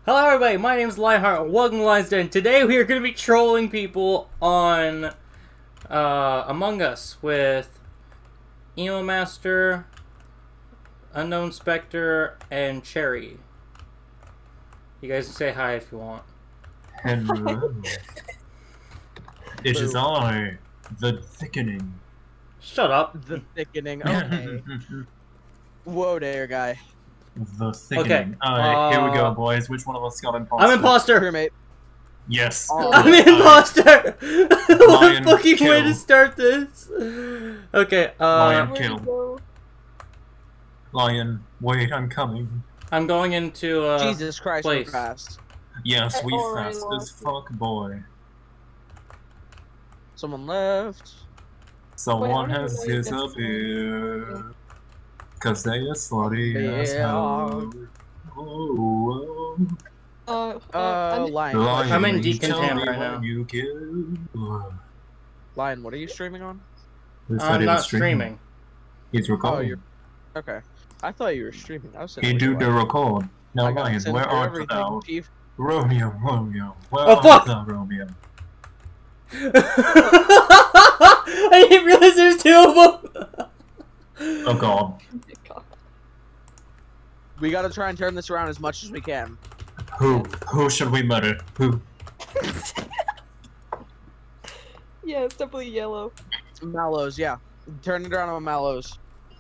Hello everybody, my name is Lionheart, and welcome to Lion's Den. Today we are going to be trolling people on Among Us with Emo Master, Unknown Spectre, and Cherry. You guys can say hi if you want. Hello. It is I, the Thickening. Shut up. The Thickening, okay. Whoa there, guy. The Thickening. Okay, here we go, boys. Which one of us got imposter? I'm imposter! Here, mate. Yes. Oh. I'm imposter! What a Lion fucking way kill. to start this! Okay, Lion Where'd you kill. go? Lion, wait, I'm coming. I'm going into, Jesus Christ, place. we're fast. Yes, we already fast as lost it. fuck, boy. Someone left. Someone Wait, has wait, disappeared. Cause they are slutty as Yeah. hell. Oh, Lion. Lion, I'm in you deep tell content me right when now. You kill. Lion, what are you streaming on? Who said I'm he was not streaming. He's recording. you're- Okay. I thought you were streaming. I was He do the record. Now, I got Lion, sent where through art everything, thou? Chief. Romeo, Romeo, where Oh, art fuck! thou, Romeo? I didn't realize there's two of them! Oh god. We gotta try and turn this around as much as we can. Who should we murder? Who? Yeah, it's definitely yellow. Mallows, yeah. Turn it around on Mallows.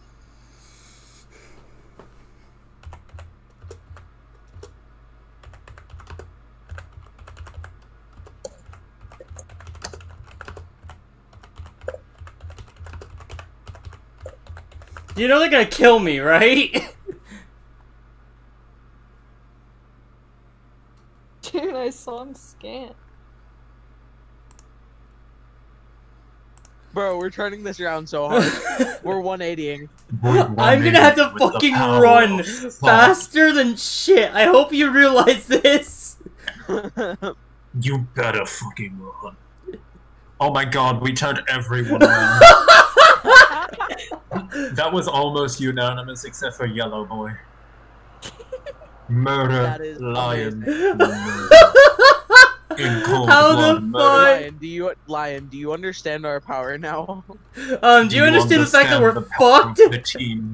You know they're gonna kill me, right? Dude, I saw him scan. Bro, we're turning this around so hard. We're 180ing. I'm gonna have to fucking run faster than shit. I hope you realize this. You better fucking run. Oh my god, we turned everyone around. That was almost unanimous except for Yellow Boy. Murder, That is Lion. In cold How blood, the murder. fuck? Lion, do you understand our power now? Do you understand the fact that we're understand the power of fucked? the team?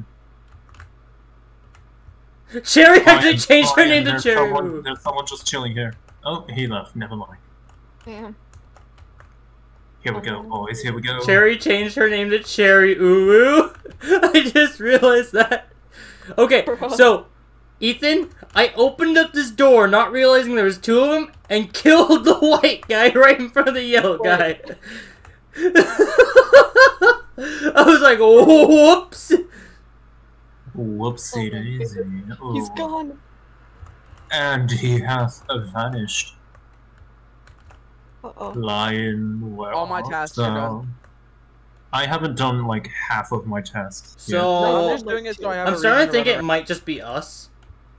Cherry actually Lion, changed her Lion, name to there's Cherry. There's someone just chilling here. Oh, he left. Never mind. Damn. Here we go, boys. Here we go. Cherry changed her name to Cherry Uwu. I just realized that. Okay, Bro. so Ethan, I opened up this door, not realizing there was two of them, and killed the white guy right in front of the yellow guy. I was like, whoops. Whoopsie daisy. He's Oh. gone. And he hath vanished. Uh-oh. Lion, where All my art tasks are thou? done. I haven't done like half of my tasks. So No, I'm Oh, just doing it so I have I'm a starting to reason think run it around. might just be us.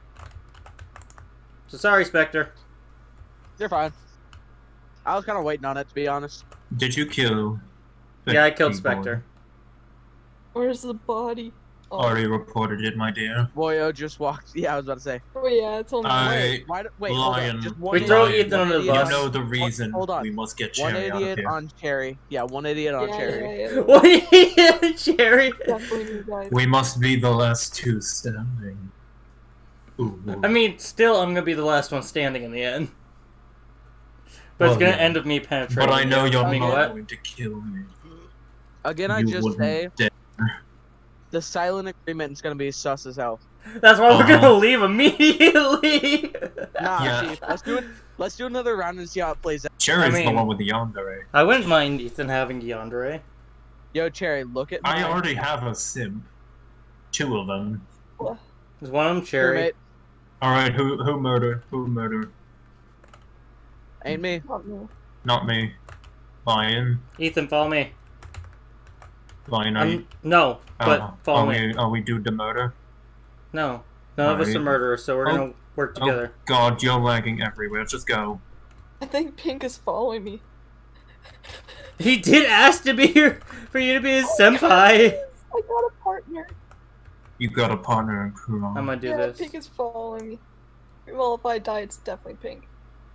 So sorry, Spectre. You're fine. I was kind of waiting on it, to be honest. Yet. Did you kill? the Yeah, I killed people? Spectre. Where's the body? Oh, Already reported it, my dear. Boyo just walked. Yeah, I was about to say. oh yeah, it's only I- Wait, hold Lion. on. Just We one throw idiot- Ethan under the You bus. know the reason Hold on. we must get One Cherry out of idiot here. on Cherry. Yeah, one idiot on Cherry. Yeah. What are you, Cherry? Definitely you guys. We must be the last two standing. Ooh. I mean, still, I'm gonna be the last one standing in the end. But it's Well, gonna yeah. end with me penetrating. But I know you're Okay. not going to kill me. Again, I You just wouldn't say dare. the silent agreement is gonna be sus as hell. That's why we're Uh-huh. gonna leave immediately. Nah, Yeah. Chief. Let's do another round and see how it plays out. Cherry's I mean- the one with the yandere. I wouldn't mind Ethan having Yandere. Yo, Cherry, look at I mine. already have a simp. Two of them. There's one of them, Here, Cherry. mate. Alright, who murder? Who murder? Ain't me. Not me. Not me. Lion. Ethan, follow me. Lion, are you? No, but follow are me. we do the murder? No, none of us are Alright. murderers, so we're Oh. gonna work together. Oh god, you're lagging everywhere. Just go. I think Pink is following me. He did ask to be here for you to be his senpai. I got a partner. You got a partner in crime. I'm gonna do Yeah, this. Pink is following me. Well, if I die, it's definitely pink.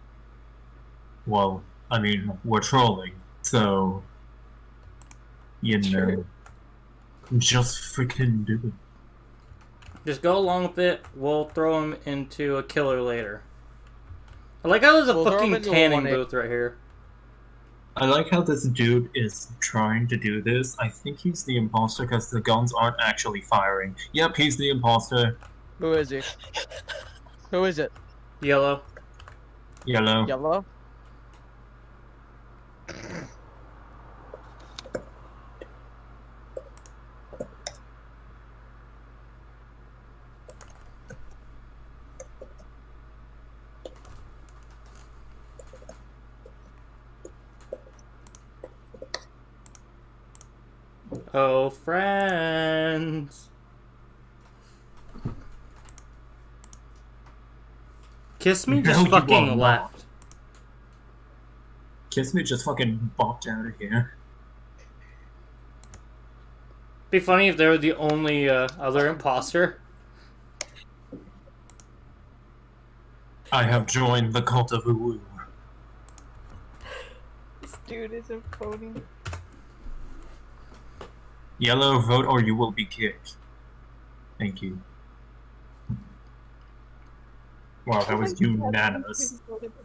Well, I mean, we're trolling, so you know, True. just freaking do it. Just go along with it. We'll throw him into a killer later. I like how there's a We'll throw him fucking into a tanning 1-8. booth right here. I like how this dude is trying to do this. I think he's the imposter because the guns aren't actually firing. Yep, he's the imposter. Who is he? Who is it? Yellow. Yellow. Yellow? Oh, friends. Kiss me No, just you fucking won't. left. Kiss me just fucking bopped out of here. Be funny if they were the only other imposter. I have joined the cult of Uwu. This dude isn't voting. Yellow, vote or you will be kicked. Thank you. Wow, that was unanimous.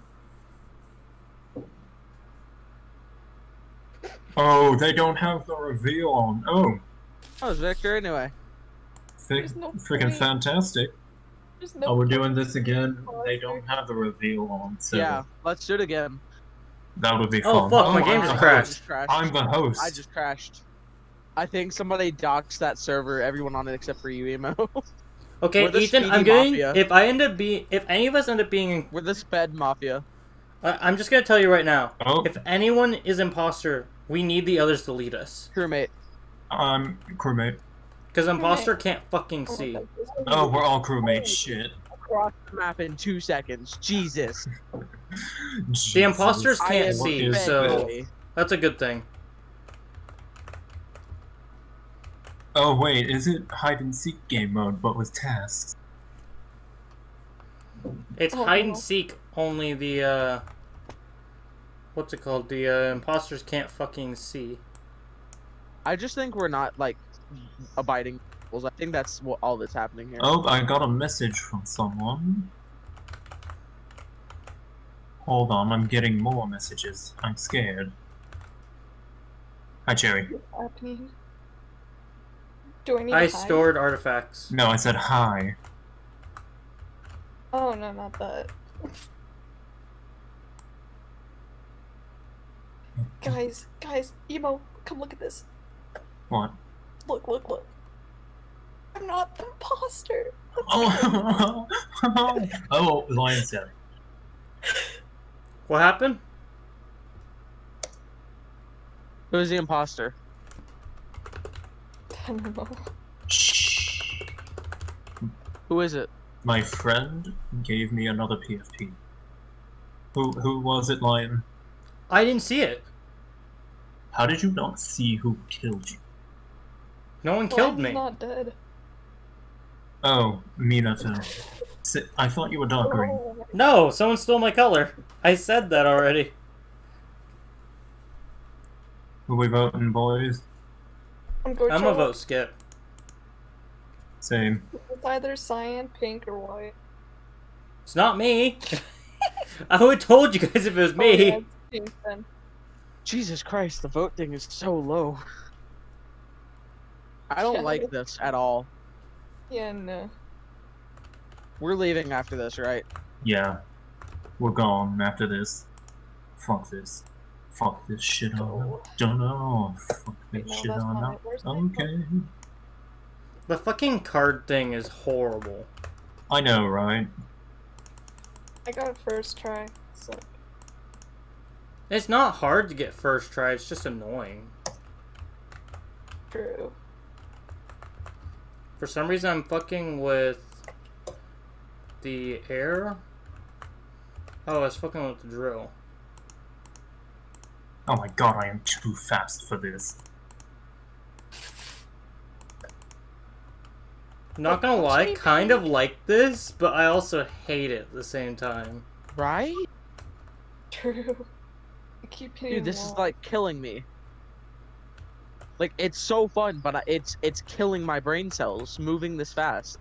Oh, they don't have the reveal on. Oh, Oh, it's Victor anyway. There's no freaking point. fantastic. There's no Oh, we're point. doing this again. They don't have the reveal on, so Yeah, let's do it again. that would be Oh, fun. fuck, my I'm game the just host. crashed. Just crashed. I'm the host. I just crashed. I think somebody doxed that server, everyone on it except for you, Emo. Okay, We're the Ethan, I'm Speedy getting. Mafia. If any of us end up being, We're the Sped Mafia. I'm just gonna tell you right now. Oh, If anyone is imposter, we need the others to lead us, Crewmate. I'm crewmate. because imposter can't fucking Oh my see. God, this Oh, is- we're all crewmates. Shit. Across the map in 2 seconds. Jesus. The imposters I can't am see, What is so this? that's a good thing. Oh wait, is it hide and seek game mode but with tasks? It's Oh, hide no. and seek. Only the what's it called? The imposters can't fucking see. I just think we're not, like, abiding rules. I think that's what all that's happening here. Oh, I got a message from someone. Hold on, I'm getting more messages. I'm scared. Hi, Cherry. What's happening? Do I need I to hide? stored artifacts. No, I said hi. Oh no, not that. Guys, Emo, come look at this. What? Look. I'm not the imposter. Oh, oh, Lion said. What happened? Who's the imposter? I don't know. Shh. Who is it? My friend gave me another PFP. Who was it, Lion? I didn't see it. How did you not see who killed you? No one killed He's me. not dead. Oh, Minato. I thought you were dark green. Oh, No, someone stole my color. I said that already. Who we voting, boys? I'm going I'm to a vote skip. Same. It's either cyan, pink, or white. It's not me. I would have told you guys if it was Oh, me. yeah, it's pink then. Jesus Christ, the vote thing is so low. I don't Yeah. like this at all. Yeah, no. We're leaving after this, right? Yeah. We're gone after this. Fuck this. Fuck this shit on. Go. Don't know. Fuck Wait, this no, shit that's on. not it. Where's my Okay. The fucking card thing is horrible. I know, right? I got it first try. So It's not hard to get first try, it's just annoying. true. For some reason I'm fucking with the air. Oh, I was fucking with the drill. Oh my god, I am too fast for this. Not gonna Punch lie, me, kind of Pink. like this, but I also hate it at the same time. Right? True. I keep hitting Dude, this is wall. like killing me. Like it's so fun, but it's killing my brain cells moving this fast.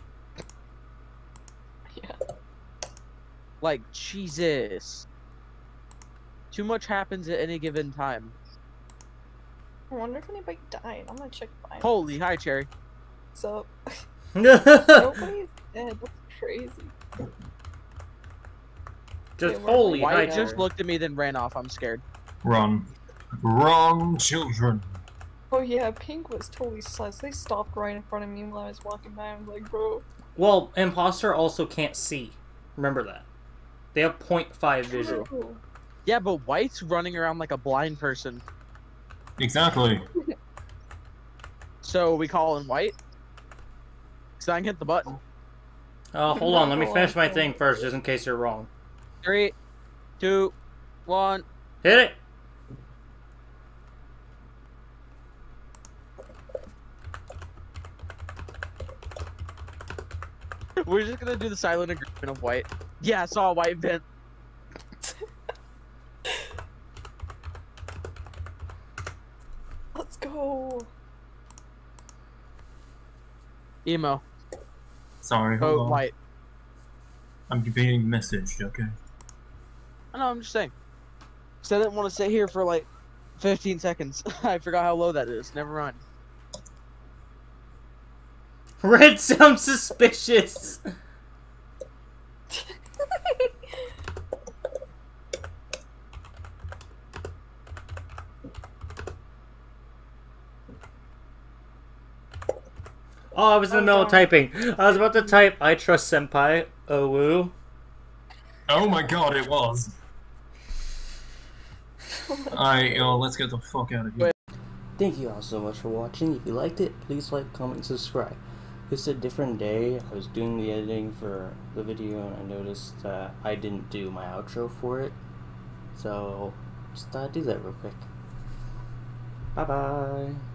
Yeah. Like Jesus. Too much happens at any given time. I wonder if anybody died. I'm gonna check mine. Holy hi, Cherry. So Just nobody's dead. That's crazy. holy hi, White Yeah. just looked at me, then ran off. I'm scared. Run. Run, children. Oh yeah, Pink was totally sus. They stopped right in front of me when I was walking by. I'm like, bro. Well, imposter also can't see. Remember that. They have 0.5 vision. True. Yeah, but White's running around like a blind person. Exactly. So we call him White. Cause I can hit the button. Hold on, let me finish my thing first, just in case you're wrong. 3, 2, 1. Hit it! We're just gonna do the silent agreement of White. Yeah, I saw a White vent. Let's go. Emo. Sorry, hold Vote on. White. I'm being messaged, okay? I know, I'm just saying. So I didn't want to sit here for like 15 seconds. I forgot how low that is. Never mind. Red sounds suspicious! Oh, I was in the middle of typing. I was about to type, I trust Senpai, oh woo. Oh my god, it was. Alright, yo, let's get the fuck out of here. Thank you all so much for watching. If you liked it, please like, comment, and subscribe. It's a different day. I was doing the editing for the video and I noticed that I didn't do my outro for it. So, just do that real quick. Bye bye.